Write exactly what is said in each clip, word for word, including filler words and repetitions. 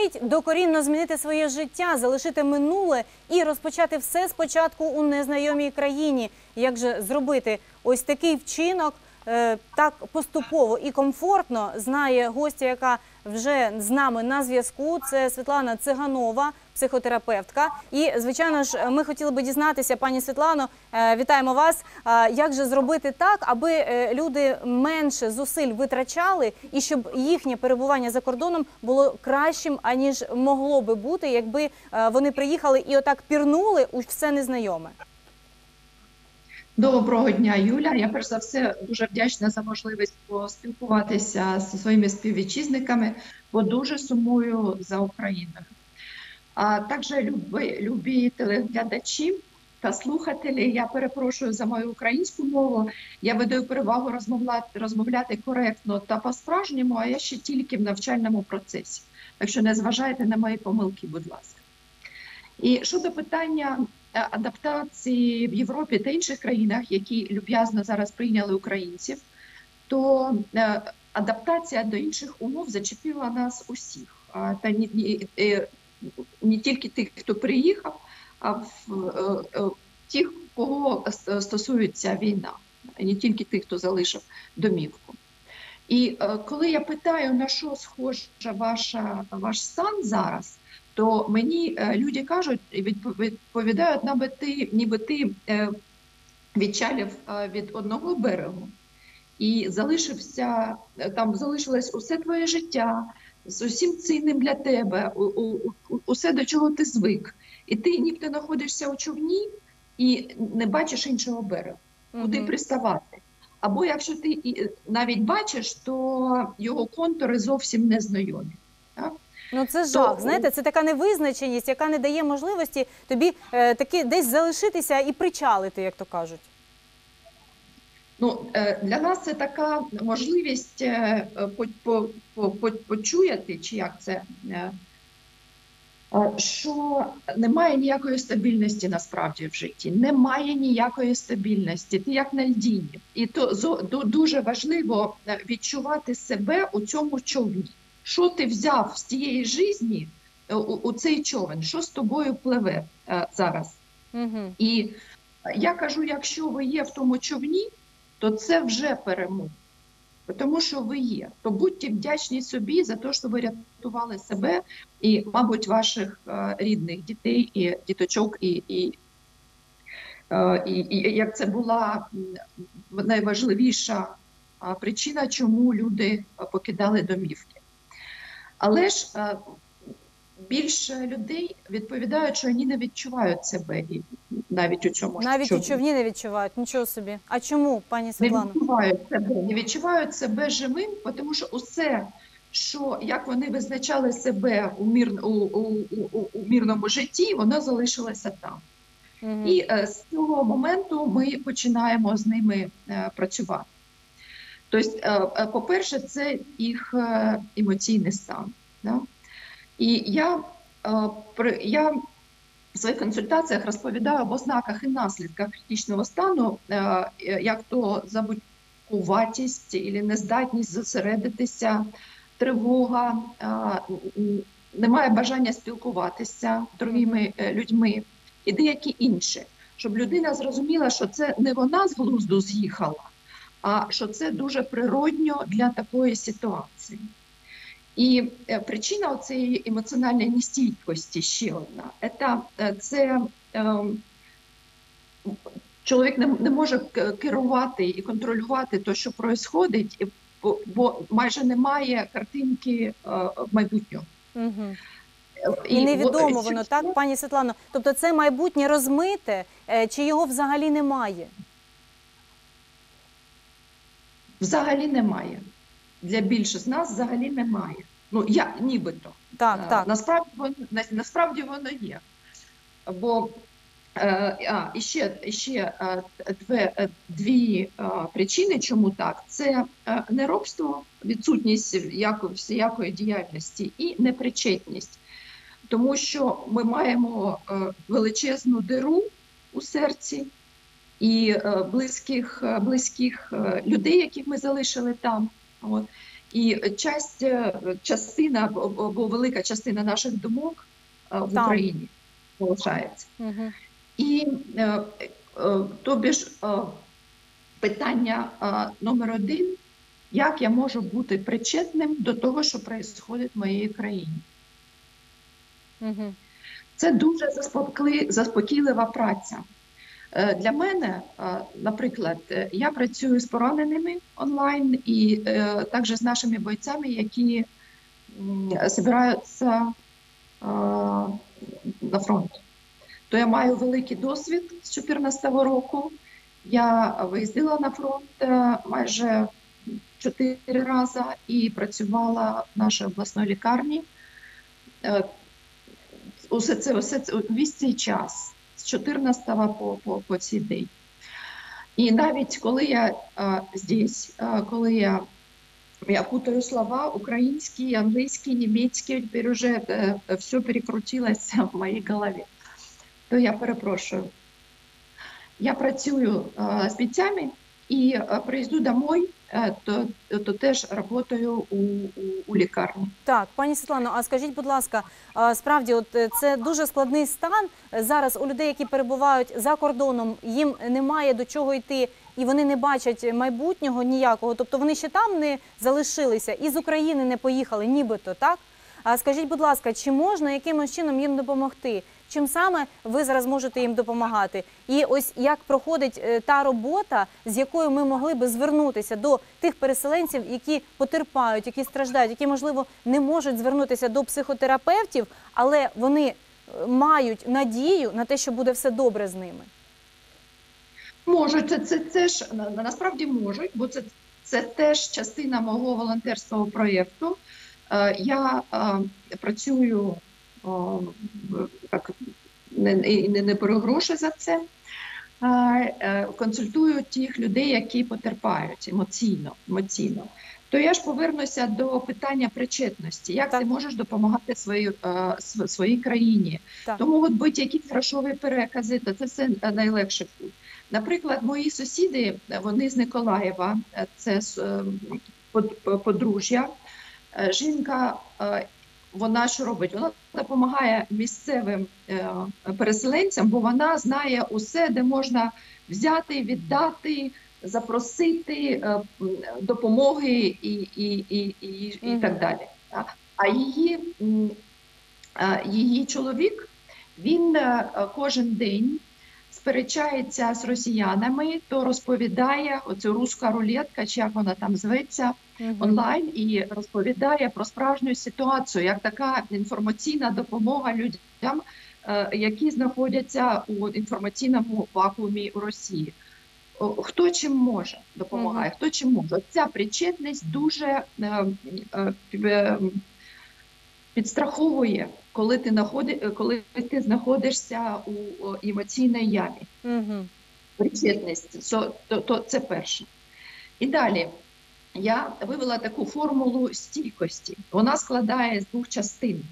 мить докорінно змінити своє життя, залишити минуле і розпочати все спочатку у незнайомій країні. Як же зробити ось такий вчинок е, так поступово і комфортно, знає гостя, яка вже з нами на зв'язку. Це Світлана Циганова, психотерапевтка. І, звичайно ж, ми хотіли би дізнатися, пані Світлано, е, вітаємо вас, е, як же зробити так, аби е, люди менше зусиль витрачали і щоб їхнє перебування за кордоном було кращим, аніж могло би бути, якби е, вони приїхали і отак пірнули у все незнайоме. Доброго дня, Юля. Я, перш за все, дуже вдячна за можливість поспілкуватися зі своїми співвітчизниками, бо дуже сумую за Україною. А також, любі, любі телеглядачі та слухателі, я перепрошую за мою українську мову. Я видаю перевагу розмовляти, розмовляти коректно та по-справжньому, а я ще тільки в навчальному процесі. Так що не зважайте на мої помилки, будь ласка. І щодо питання адаптації в Європі та інших країнах, які люб'язно зараз прийняли українців, то адаптація до інших умов зачепила нас усіх. Та не, не, не тільки тих, хто приїхав, а в тих, кого стосується війна, не тільки тих, хто залишив домівку. І коли я питаю, на що схожа ваша, ваш стан зараз, то мені люди кажуть, відповідають, ніби ти, ніби ти відчалив від одного берегу і залишився, там залишилось усе твоє життя, з усім цінним для тебе, у, у, усе, до чого ти звик. І ти ніби знаходишся у човні і не бачиш іншого берегу, куди mm-hmm. приставати. Або якщо ти навіть бачиш, то його контури зовсім не знайомі. Так? Ну це жах, то, знаєте, це така невизначеність, яка не дає можливості тобі е, таки десь залишитися і причалити, як то кажуть. Ну, е, для нас це така можливість е, по, по, по, по, почуяти, чи як це, е, що немає ніякої стабільності насправді в житті, немає ніякої стабільності, ти як на льдіні. І то зо, дуже важливо відчувати себе у цьому човні. Що ти взяв з тієї житті у, у цей човен, що з тобою пливе е, зараз. Угу. І я кажу, якщо ви є в тому човні, то це вже перемога, тому що ви є. То будьте вдячні собі за те, що ви рятували себе і, мабуть, ваших е, рідних дітей і діточок, і, і, е, і, і як це була найважливіша причина, чому люди покидали домівки. Але ж е, більше людей відповідають, що вони не відчувають себе і навіть у цьому навіть човні. у човні не відчувають, нічого собі. А чому, пані Світлано? Не відчувають себе, не відчувають себе живим, тому що усе, що, як вони визначали себе у, мір, у, у, у, у мирному житті, воно залишилося там. Угу. І е, з цього моменту ми починаємо з ними е, працювати. Тобто, е, по-перше, це їх е, емоційний стан. Да? І я, е, я в своїх консультаціях розповідаю об ознаках і наслідках критичного стану, е, як то забудькуватість або нездатність зосередитися, тривога, е, немає бажання спілкуватися з другими людьми і деякі інші. Щоб людина зрозуміла, що це не вона з глузду з'їхала, а що це дуже природньо для такої ситуації. І причина цієї емоціональної нестійкості ще одна. Це, це е, чоловік не, не може керувати і контролювати те, що відбувається, бо, бо майже немає картинки е, майбутнього. Угу. І, і невідомо от, воно, так, пані Світлано? Тобто це майбутнє розмите, чи його взагалі немає? Взагалі немає. Для більшості з нас взагалі немає. Ну, я, нібито. Так, так. Насправді воно, насправді воно є. Бо а, і ще, і ще дві, дві причини, чому так. Це неробство, відсутність всіякої діяльності і непричетність. Тому що ми маємо величезну диру у серці і близьких, близьких людей, яких ми залишили там. От. І часть, е, частина або або велика частина наших думок е, в Там. Україні залишається. Угу. І е, е, тобі ж е, питання е, номер один, як я можу бути причетним до того, що відбувається в моїй країні. Угу. Це дуже заспокли- заспокійлива праця. Е, Для мене, е, наприклад, е, я працюю з пораненими онлайн і е, також з нашими бойцями, які м, збираються е, на фронт. То я маю великий досвід з дві тисячі чотирнадцятого року. Я виїздила на фронт е, майже чотири рази і працювала в нашій обласній лікарні. Е, Усе це, усе це, весь цей час, з чотирнадцятого по, по, по цей день. І навіть коли я а, здесь, а, коли я, я путаю слова українські, англійські, німецькі, тепер уже е, все перекрутилося в моїй голові, то я перепрошую. Я працюю а, з бійцями і а, приїзду домой, а, то, то теж працюю у, у, у лікарні. Так, пані Світлано, а скажіть, будь ласка, а, справді, от е, це дуже складний стан зараз у людей, які перебувають за кордоном, їм немає до чого йти, і вони не бачать майбутнього ніякого, тобто вони ще там не залишилися, і з України не поїхали, нібито, так? А скажіть, будь ласка, чи можна якимось чином їм допомогти? Чим саме ви зараз можете їм допомагати? І ось як проходить е, та робота, з якою ми могли би звернутися до тих переселенців, які потерпають, які страждають, які, можливо, не можуть звернутися до психотерапевтів, але вони е, мають надію на те, що буде все добре з ними? Можуть, це, це, це ж на- насправді можуть, бо це, це теж частина мого волонтерського проєкту. Е, Я е, працюю е, в- так, не, і не, не беру гроші за це. Е, е, Консультую тих людей, які потерпають емоційно. емоційно. То я ж повернуся до питання причетності. Як Так. ти можеш допомагати своїй, е, св- своїй країні? Так. То можуть бути якісь грошові перекази, то це все найлегше путь. Наприклад, мої сусіди, вони з Николаєва, це е, под- подружжя. Е, Жінка, е, вона що робить? Вона допомагає місцевим е, переселенцям, бо вона знає усе, де можна взяти, віддати, запросити е, м, допомоги і, і, і, і, і так Мгм. далі. А- А її, м, е, її чоловік, він е, кожен день сперечається з росіянами, то розповідає оцю руська рулетка, чи як вона там зветься, Мгм. онлайн, і розповідає про справжню ситуацію, як така інформаційна допомога людям, е, які знаходяться у інформаційному вакуумі у Росії. О, Хто чим може допомагає, Мгм. хто чим може. Ця причетність дуже е, е, е, підстраховує, коли ти, находи, коли ти знаходишся у о, емоційній ямі. Мгм. Причетність, то, то, то це перше. І далі я вивела таку формулу стійкості. Вона складає з двох частин.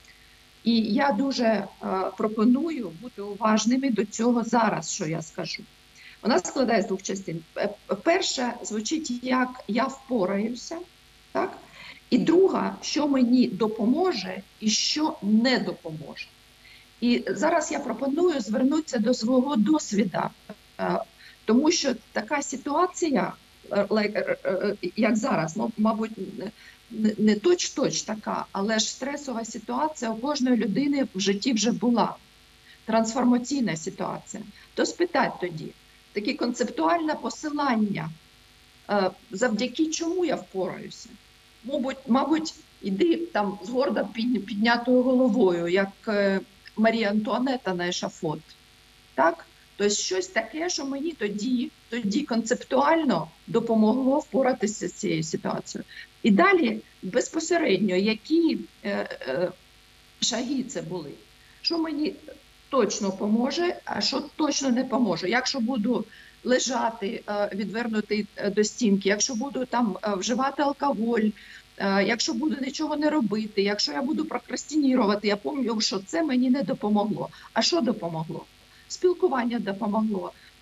І я дуже е, пропоную бути уважними до цього зараз, що я скажу. Вона складає з двох частин. Е, Перша звучить як «я впораюся», так? І друга, що мені допоможе і що не допоможе. І зараз я пропоную звернутися до свого досвіду, е, тому що така ситуація, е, like, е, е, як зараз, м- мабуть, не- не точ-точ така, але ж стресова ситуація у кожної людини в житті вже була. Трансформаційна ситуація. То спитать тоді, таке концептуальне посилання, е, завдяки чому я впораюся. Мабуть, мабуть, іди там з гордо підня- піднятою головою, як е, Марія Антуанетта на ешафот. Так? Тобто щось таке, що мені тоді, тоді концептуально допомогло впоратися з цією ситуацією. І далі безпосередньо, які е, е, шаги це були, що мені точно поможе, а що точно не поможе. Якщо буду лежати, е, відвернутий е, до стінки, якщо буду там е, вживати алкоголь, е, якщо буду нічого не робити, якщо я буду прокрастинувати, я пам'ятаю, що це мені не допомогло. А що допомогло? Спілкування допомогло.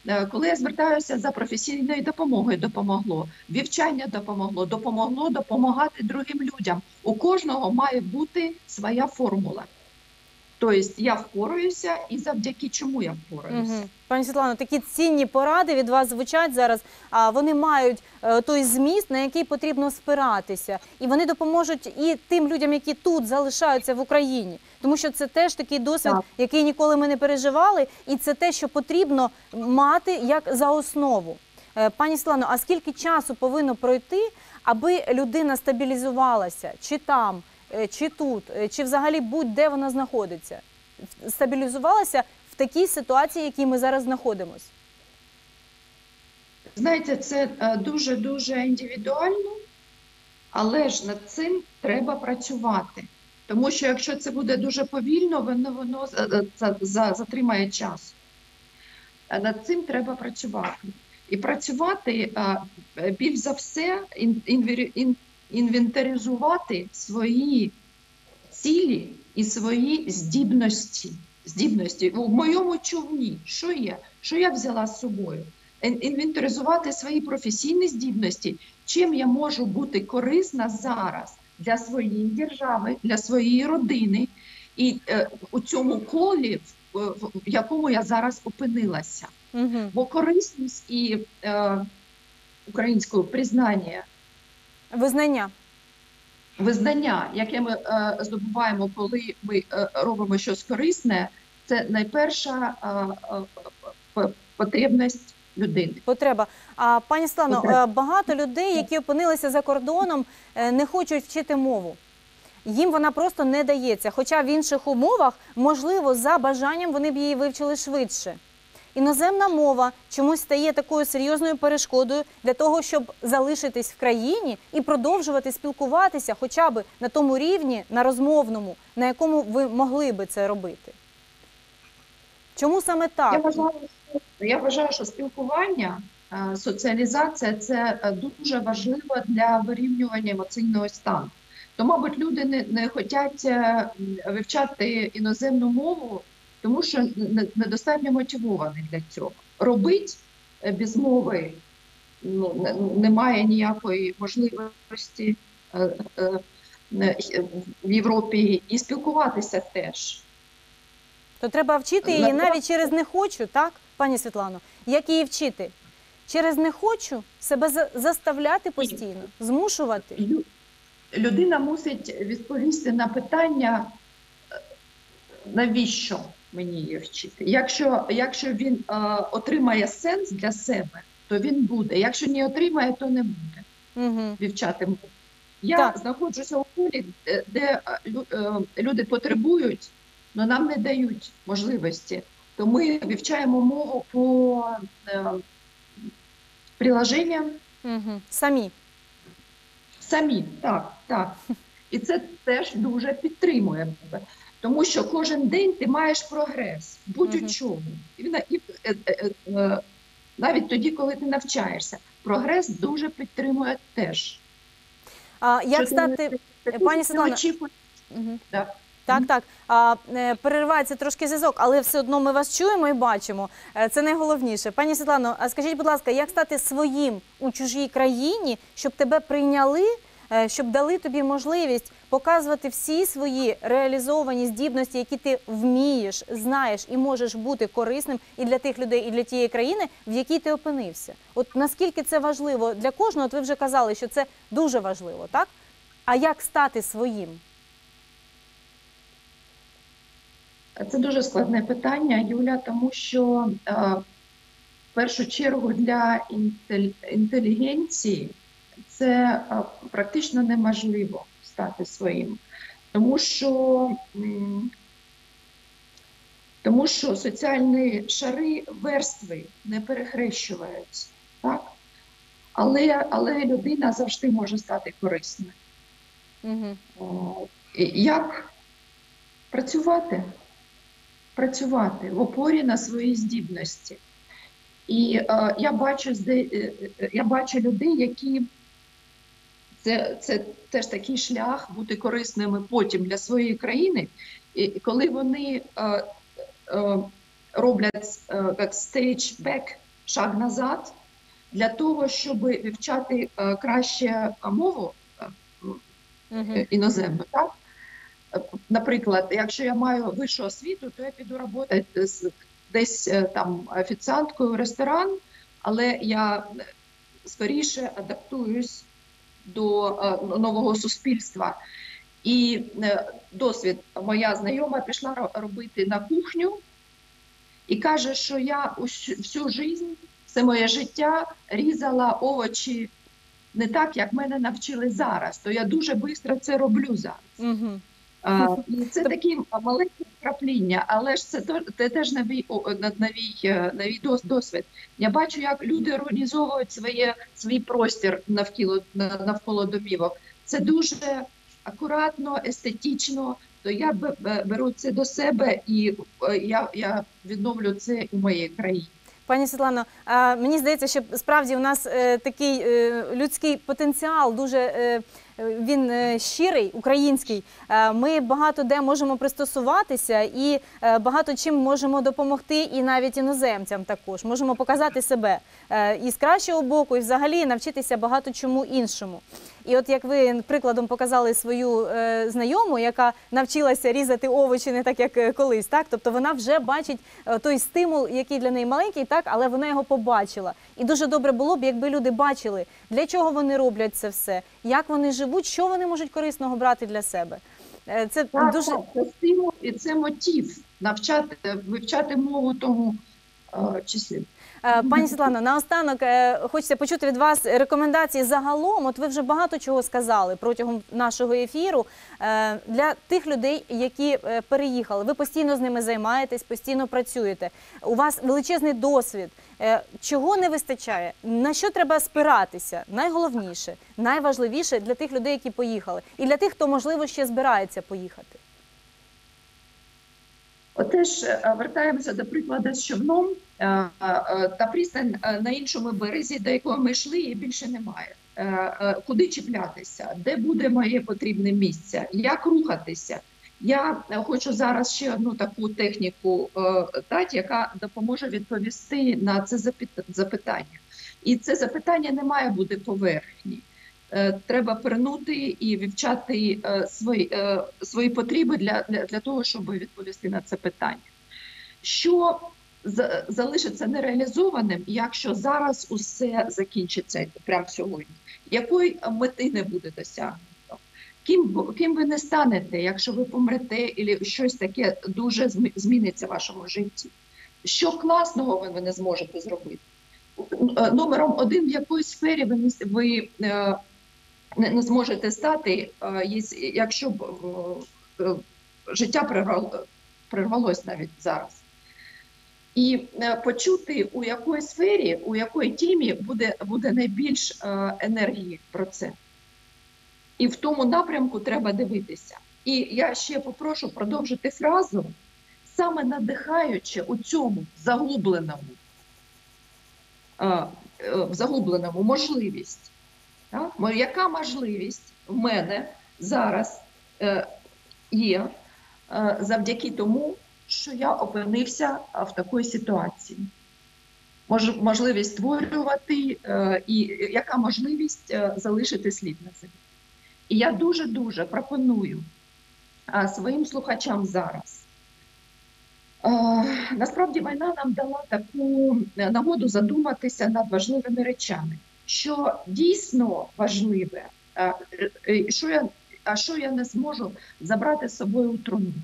е, коли я звертаюся за професійною допомогою, допомогло, вивчання допомогло, допомогло допомагати другим людям. У кожного має бути своя формула. Тобто я впораюся і завдяки чому я впораюся. Угу. Пані Світлано, такі цінні поради від вас звучать зараз, а вони мають е, той зміст, на який потрібно спиратися. І вони допоможуть і тим людям, які тут залишаються в Україні. Тому що це теж такий досвід, Так. який ніколи ми не переживали, і це те, що потрібно мати як за основу. Е, Пані Світлано, а скільки часу повинно пройти, аби людина стабілізувалася? Чи там, е, чи тут, е, чи взагалі будь-де вона знаходиться? Стабілізувалася в такій ситуації, в якій ми зараз знаходимося? Знаєте, це е, дуже-дуже індивідуально, але ж над цим треба працювати. Тому що якщо це буде дуже повільно, воно, воно за- за- за- затримає час. А над цим треба працювати. І працювати, е, е, більш за все, ін- інвері- ін- інвентаризувати свої цілі і свої здібності. Здібності. В моєму човні, що є? Що я взяла з собою? Ін- Інвентаризувати свої професійні здібності, чим я можу бути корисна зараз для своєї держави, для своєї родини і е, у цьому колі, в, в, в якому я зараз опинилася. Угу. Бо корисність і е, українською признання, Визнання. визнання, яке ми е, здобуваємо, коли ми е, робимо щось корисне, це найперша е, е, п- потребність людини. Потреба. А пані Світлано, Потреба. е, багато людей, які опинилися за кордоном, е, не хочуть вчити мову. Їм вона просто не дається. Хоча в інших умовах, можливо, за бажанням вони б її вивчили швидше. Іноземна мова чомусь стає такою серйозною перешкодою для того, щоб залишитись в країні і продовжувати спілкуватися хоча б на тому рівні, на розмовному, на якому ви могли би це робити. Чому саме Я так? вважаю, що, я вважаю, що спілкування, е, соціалізація – це е, дуже важливо для вирівнювання емоційного стану. То, мабуть, люди не, не хочуть е, вивчати іноземну мову, тому що не- недостатньо мотивовані для цього. Робить е, без мови ну, не- немає ніякої можливості е, е, е, в Європі, і спілкуватися теж. То треба вчити її навіть через «не хочу», так, пані Світлано? Як її вчити? Через «не хочу» себе за- заставляти постійно, змушувати? Лю- Людина мусить відповісти на питання, е, навіщо мені її вчити. Якщо, якщо він е, отримає сенс для себе, то він буде. Якщо не отримає, то не буде Угу. вивчати мову. Я Так. знаходжуся у полі, де, де е, лю- е, люди потребують, але нам не дають можливості. То ми вивчаємо мову по е, приложенням. Угу. Самі. Самі, так, так. І це теж дуже підтримує. Тому що кожен день ти маєш прогрес, будь Мгм. у чому. І, на- і, е, е, е, навіть тоді, коли ти навчаєшся, прогрес дуже підтримує теж. А як Що ти стати... не- ти пані не Світлано, очікуєш. Угу. Так. Так, так. А, е, переривається трошки зв'язок, але все одно ми вас чуємо і бачимо. Е, Це найголовніше. Пані Світлано, а скажіть, будь ласка, як стати своїм у чужій країні, щоб тебе прийняли, е, щоб дали тобі можливість показувати всі свої реалізовані здібності, які ти вмієш, знаєш і можеш бути корисним і для тих людей, і для тієї країни, в якій ти опинився? От наскільки це важливо для кожного? От ви вже казали, що це дуже важливо, так? А як стати своїм? Це дуже складне питання, Юля, тому що е, в першу чергу для інтель- інтелігенції це е, практично неможливо стати своїм, тому що, м, тому що соціальні шари, верстви не перехрещуються, так? Але, але людина завжди може стати корисною. Угу. О, і як працювати? Працювати в опорі на свої здібності. І е, я бачу зде- е, е, я бачу людей, які це, це теж такий шлях бути корисними потім для своєї країни. І коли вони е, е, роблять е, як stage back шаг назад для того, щоб вивчати е, краще мову е, Угу. іноземну. Так? Е, Наприклад, якщо я маю вищу освіту, то я піду працювати з- десь е, там офіціанткою в ресторан, але я скоріше адаптуюсь до е, нового суспільства. І е, досвід, моя знайома пішла ро- робити на кухню і каже, що я усю- всю життя, все моє життя різала овочі не так, як мене навчили зараз, то я дуже швидко це роблю зараз. Угу. А, і це такі маленькі вкрапління, але ж це, то- це теж новий, о, на- новий, е, новий дос- досвід. Я бачу, як люди організовують своє, свій простір навколо, на- навколо домівок. Це дуже акуратно, естетично, то я б- б- беру це до себе і е, я, я відновлю це у моїй країні. Пані Світлано, а, мені здається, що справді у нас е, такий е, людський потенціал, дуже е, е, він е, щирий, український. Е, Ми багато де можемо пристосуватися і е, багато чим можемо допомогти, і навіть іноземцям також. Можемо показати себе е, і з кращого боку, і взагалі навчитися багато чому іншому. І от як ви прикладом показали свою е, знайому, яка навчилася різати овочі не так, як е, колись, так? Тобто вона вже бачить е, той стимул, який для неї маленький, так, але вона його побачила. І дуже добре було б, якби люди бачили, для чого вони роблять це все, як вони живуть, що вони можуть корисного брати для себе. Е, Це Так, дуже так, це стимул і це мотив навчати, вивчати мову в тому е, числі. Е, Пані Світлано, наостанок е, хочеться почути від вас рекомендації загалом. От ви вже багато чого сказали протягом нашого ефіру. Е, Для тих людей, які е, переїхали, ви постійно з ними займаєтесь, постійно працюєте. У вас величезний досвід. Е, Чого не вистачає? На що треба спиратися? Найголовніше, найважливіше для тих людей, які поїхали. І для тих, хто, можливо, ще збирається поїхати. Отеж е, вертаємося до прикладу з човном. Е, е, Та пристань е, на іншому березі, до якого ми йшли, її більше немає. Е, е, Куди чіплятися? Де буде моє потрібне місце? Як рухатися? Я е, хочу зараз ще одну таку техніку е, дати, яка допоможе відповісти на це запит- запитання. І це запитання не має бути поверхні. Е, Треба пернути і вивчати е, свої, е, свої потреби для, для, для того, щоб відповісти на це питання. Що за- залишиться нереалізованим, якщо зараз усе закінчиться прямо сьогодні? Якої мети не буде досягнуто? Ким, б- ким ви не станете, якщо ви помрете, або щось таке дуже змі- зміниться в вашому житті? Що класного ви не зможете зробити? Е, Номером один, в якій сфері ви, не- ви е, не, не зможете стати, е, єс- якщо б е, е, життя прервало, прервалось навіть зараз. І е, почути, у якій сфері, у якій темі буде, буде найбільш е, енергії про це. І в тому напрямку треба дивитися. І я ще попрошу продовжити фразу, саме надихаючи у цьому загубленому, е, е, в загубленому можливість. Так? Мо- Яка можливість в мене зараз е, є е, завдяки тому, що я опинився а, в такій ситуації? Мож, можливість створювати е, і яка можливість е, залишити слід на землі? І я дуже-дуже пропоную а, своїм слухачам зараз. Е, насправді війна нам дала таку нагоду задуматися над важливими речами. Що дійсно важливе, а, е, що я, а що я не зможу забрати з собою у труну.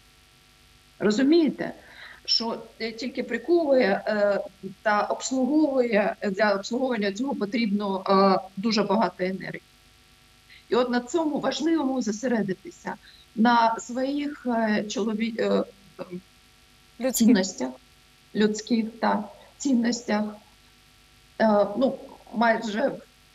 Розумієте, що е, тільки приковує е, та обслуговує, для обслуговування цього потрібно е, дуже багато енергії. І от на цьому важливому зосередитися, на своїх е, чолові... е, Людські. цінностях, людських та цінностях. Е, ну, майже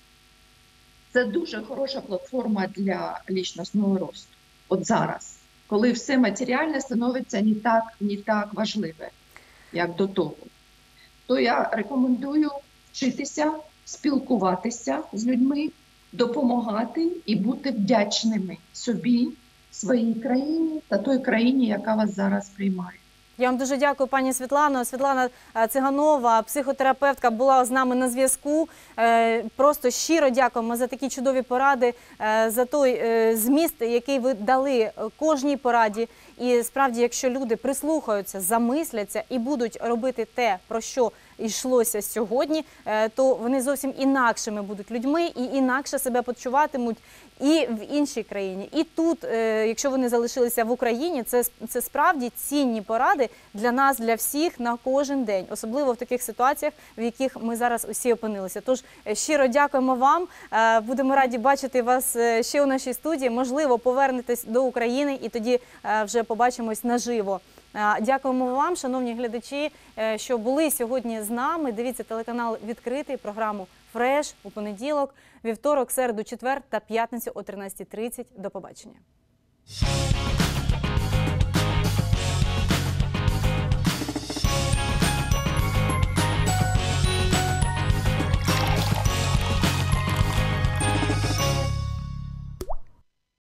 це дуже хороша платформа для лічностного росту. От зараз, коли все матеріальне становиться не так, не так важливе, як до того, то я рекомендую вчитися, спілкуватися з людьми, допомагати і бути вдячними собі, своїй країні та той країні, яка вас зараз приймає. Я вам дуже дякую, пані Світлано. Світлана е, Циганова, психотерапевтка, була з нами на зв'язку. Е, Просто щиро дякуємо за такі чудові поради, е, за той е, зміст, який ви дали кожній пораді. І справді, якщо люди прислухаються, замисляться і будуть робити те, про що йшлося сьогодні, е, то вони зовсім інакшими будуть людьми і інакше себе почуватимуть і в іншій країні. І тут, е, якщо вони залишилися в Україні, це, це справді цінні поради для нас, для всіх на кожен день, особливо в таких ситуаціях, в яких ми зараз усі опинилися. Тож е, щиро дякуємо вам, е, будемо раді бачити вас е, ще у нашій студії, можливо, повернетесь до України і тоді е, вже побачимось наживо. Е, Дякуємо вам, шановні глядачі, е, що були сьогодні з нами. Дивіться телеканал «Відкритий», програму «Фреш» у понеділок, вівторок, середу, четвер та п'ятницю о тринадцятій тридцять. До побачення.